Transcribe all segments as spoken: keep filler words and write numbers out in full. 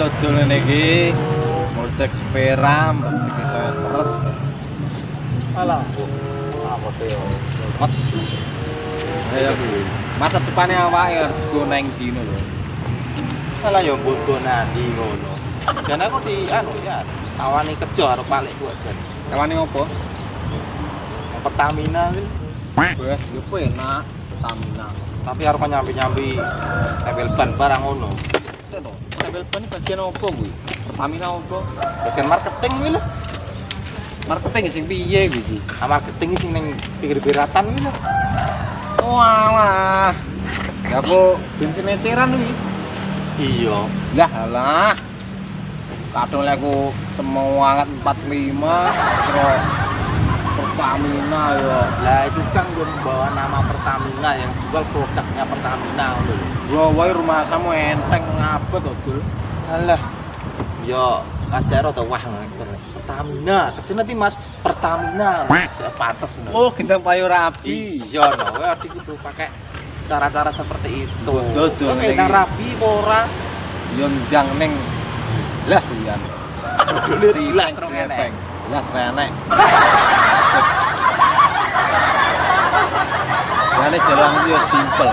lho dul ngene iki. Ngecek sepera, ngecek saya seret. Alah, apa tuh ya? Mat. Ayo kuwi. Masa depane awake go nang dino lho. Salah ya bodoh nanti ngono. Dan aku di anu ya, tawani kerja karo palikku aja. Kawane opo? Pertamina kan. Wah, yo enak Pertamina. Tapi harus nyambi-nyambi tempel ban barang ngono. Seno, tempel ban bagian opo kuwi? Pertamina opo? Bagian marketing kuwi lho. Marketing sing piye kuwi? Ah marketing sing ning pinggir-pinggiratan kuwi lho. Walah. Ya aku bensin eceran kuwi. Iya. Lah alah. Kadang lek aku semangat empat puluh lima terus Pertamina ya. Lah itu kan gue bawa nama Pertamina yang jual produknya Pertamina lho. Gua wae rumah samu enteng ngabet to, Dul. Alah. Yo kacero to wah Pertamina. Kerja nanti Mas Pertamina. Ya pantes lho. Oh, gendang payu rabi. Iya no, we arti kudu pakai cara-cara seperti itu. Betul, Dul. Oke, gendang rabi apa ora? Yo ndang ning las lian. Jelas rene. Las rene. Karena jalan itu simpel.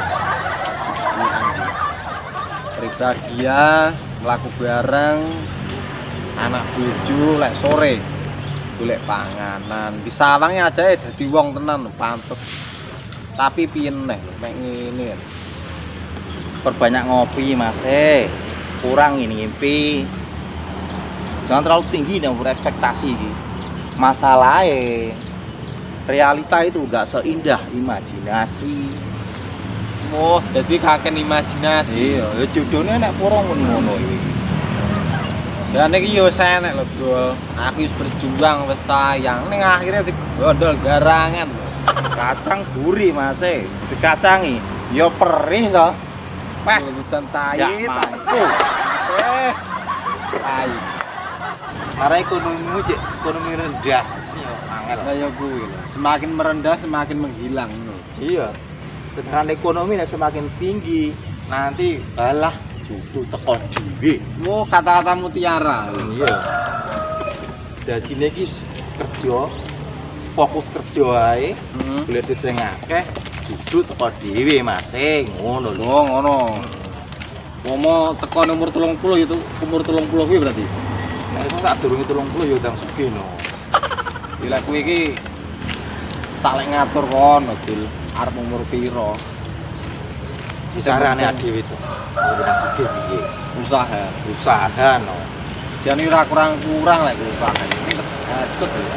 Pribadia, melaku bareng, anak bojo lek sore golek panganan. Di sawangnya aja ya dadi wong tenan pantes. Tapi piye neh lho mek ngene. Perbanyak ngopi Mas eh. Kurang ini ngimpi. Jangan terlalu tinggi nih berekspektasi iki. Masalahnya realita itu enggak seindah imajinasi. Oh, jadi kakek imajinasi. Iya, ya jodohnya nek pura ngono iki. Dan iki yo senek lho, Dul. Aku wis berjuang wis sayang ning akhirnya digondol garangan. Kacang gurih Mas e. Dikacangi yo perih to. Wah, hujan tai mampu. Eh. Tai. Karena ekonomimu cek ekonomi rendah. Iya, angel. Lah ya kuwi lho. Semakin merendah semakin menghilang lho. Iya. Sedangkan ekonomi nek semakin tinggi, nanti balah jutu teko dhewe. Oh, kata-kata mutiara. Iya. Dadi iki kerja fokus kerja ae. Heeh. Golek duit sing akeh, jutu teko dhewe Mas, ngono lho. Oh, ngono. Momo teko nomor telung puluh itu umur telung puluh kuwi berarti. Nek iso sak durunge telung puluh ya ndang sugih no. Bila kuwi iki saling ngatur kono, Dul. Arep umur piro? Carane dhewe to. Ndang sugih piye? Usaha. Usaha no. Jane ora kurang-kurang lek usaha. Ini hajut lho.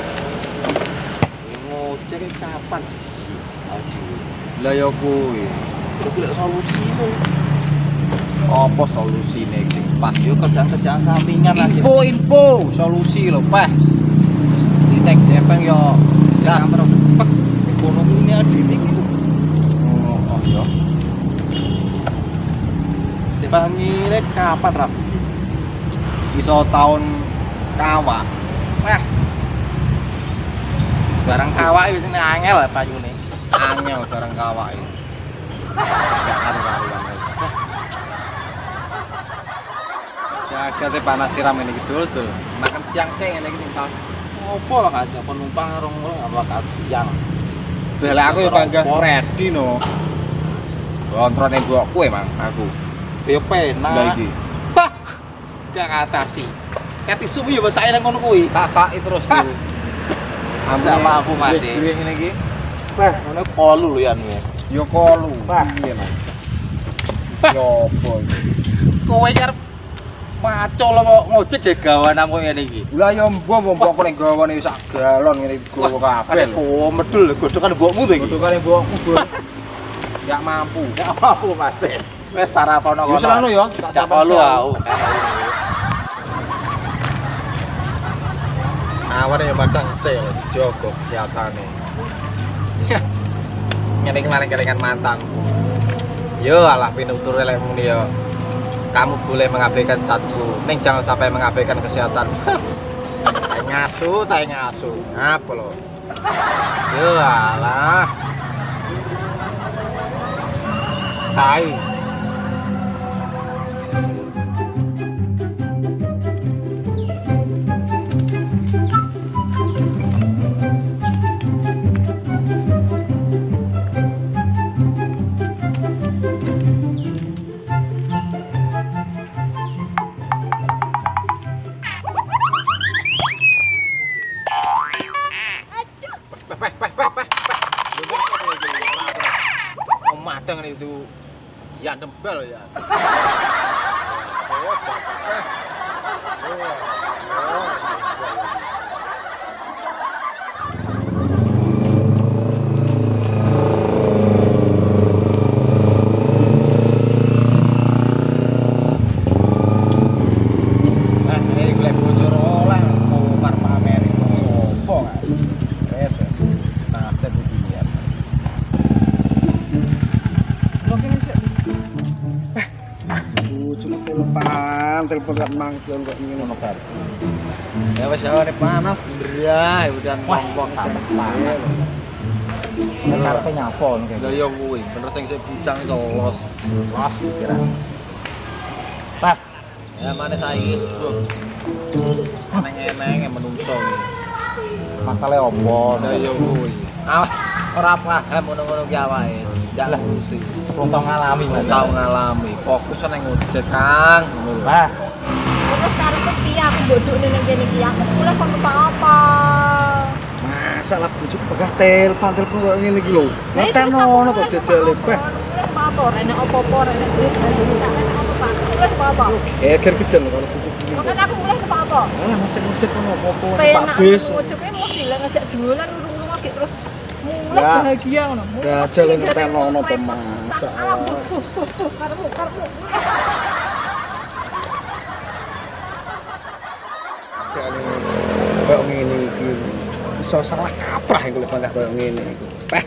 Ngocek kapan sih? Aduh. Lah ya kuwi. Terus golek solusi lho. Apa solusine sing pas? Yo kerjaan-kerjaan sampingan lah. Info-info solusi lho, Pak. Titik efeng yo Ya, amro cepet ekonomi ini adine iki lho. Oh, oh ya. Dipahami nek kapan rap? Iso tahun kawak. Wah. Barang kawak wis angel payune. Angel barang kawak iki. Gak karu-karuan. Jaga teh panas siram ini gitu tuh. Makan siang sih ngene iki pas. Opo lah kasih penumpang rong apa makan siang. Bela aku yo bangga ready no. Kontrone gua kowe Mang, aku. Yo penak. Lah iki. Bah. Gak ngatasi. Ket isu yo basae nang ngono kuwi. Tak saki terus dulu. Ambek aku masih. Duwe ngene iki. Wah, ngono kolu lho ya anu. Yo kolu. Bah. Piye Mang? Yo opo iki? Kowe arep macul apa ngojek je gawan nang ngene iki. Lah yo mbok mbok kok ning gawane sak galon ngene gowo kabeh lho. Oh, medul godhokane mbokmu to iki. Godhokane mbokku, Bro. Gak mampu. Gak mampu Mas. Wis sarapan kono. Yo selano yo. Gak perlu aku. Awalnya ya padang sel, dijogo kesehatannya. Ngene kelingan mantan. Yo alah pinutur lek muni yo. Kamu boleh mengabaikan catku, ning jangan sampai mengabaikan kesehatan. Tai ngasu, tai ngasu. Ngapa lo? Yo alah. Tai. kadang itu ya nembel ya. Oh, telepon gak mangkel kok ngene ngono kan. Ya wis ya panas ya udah ngomong panas. Nek karepe nyapa ngono kae. Lah ya kuwi, bener sing sik bujang iso los. Los kira. Pak. Ya mana saiki, Bro. Eneng-eneng menungso iki. Masalahe opo? Lah ya kuwi. Awas ora paham ngono-ngono ki awake. Ndak ngurusi. Wong tau ngalami, tau ngalami. Fokus nang ojek, Kang. Lah. Terus karepku piye aku bodhone ning kene iki aku mulai kon apa? Masalah bojoku pegah telepon telepon kok ngene iki lho. Ngeteno ngono kok jejele beh. Apa ora enak apa-apa ora enak duit tak enak apa-apa. Terus apa? Geger gede lho kalau bojoku ngene. Makane aku mulai apa-apa. Alah ngecek-ngecek ngono apa-apa Pak bis. Ngecek mesti lah ngajak dolan urung-urung lagi terus mulai bahagia ngono. Gajal ngeteno ngono to masalah. Karepmu karepmu. Kayak ngene iki iso salah kaprah iku lek koyo ngene iku. Peh.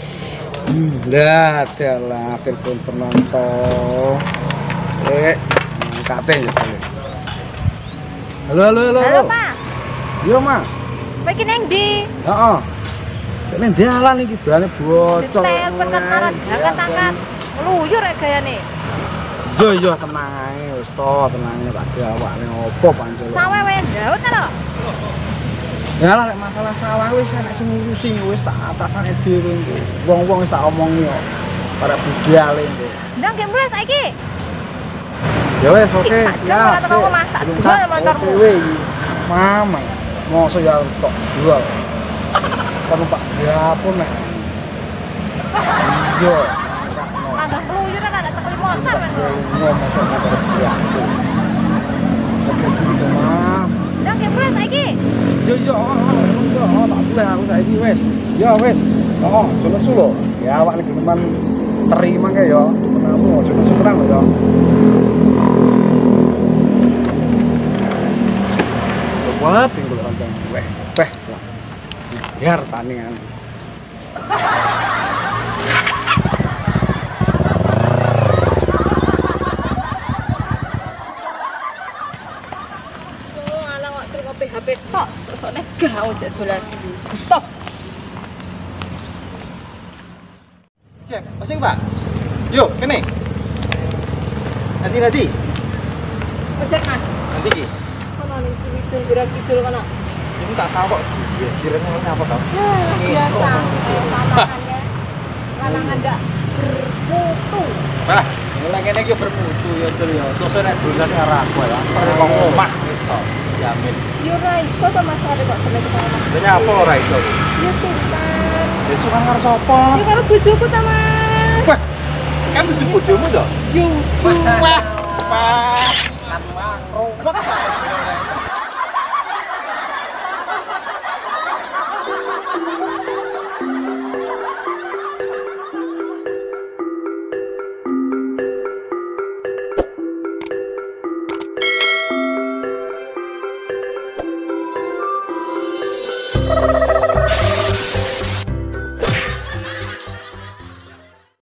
Lah, dalah telepon penonton. Eh, kate ya sale. Halo, halo, halo. Halo, Pak. Yo, Ma. Kowe iki ning ndi? Heeh. Sik ning dalan iki brane bocor. Telepon kan marah angkat-angkat. Ngluyur rek gayane. Yo yo tenang ae wis to, tenang ae Pak awakne opo pancen. Sawewe ndaut ta lho? Ya lah nek masalah sawah wis enek sing ngurusi wis tak atasane dhewe engko. Wong-wong wis tak omongi kok. Para budale engko. Ndang ge mulai saiki. Ya wis oke. Ya. Ora teko omah tak jual motormu. Mama, mosok ya kok jual. Kamu Pak, ya pun nek. Yo. Agak keluyuran ada cekli motor men. Ngomong motor ya. Oke gitu mah. Ndang ge mulai saiki. Yo yo, yo, tak boleh aku saiki wis. Yo wis. Oh, aja nesu lho. Ya awak lagi teman terima kae yo. Menamu aja nesu tenan lho yo. Coba tinggal nonton weh, peh. Biar tandingan. H P tok, sosone gak ojek dolan. Stop. Cek, masih Pak. Yuk, kene. Nanti nanti. Ojek Mas. Nanti ki. Kono ning kidul gerak kidul kono. Ini tak salah kok. Ya, kiranya apa kau? Ya, biasa. Lanangannya. Lanangan ndak bermutu. Bah, mulai kene iki bermutu ya, Cul ya. Sosok nek dolane ora aku ya. Perlu wong omah wis to. Jamin. Yo ra iso to Mas arep kok temen karo Mas. Dene apa ora iso? Ya sultan. Ya sukan karo sapa? Ya karo bojoku ta Mas. Wah, kan itu bojomu to? Yo. Wah, Pak. Kan makro.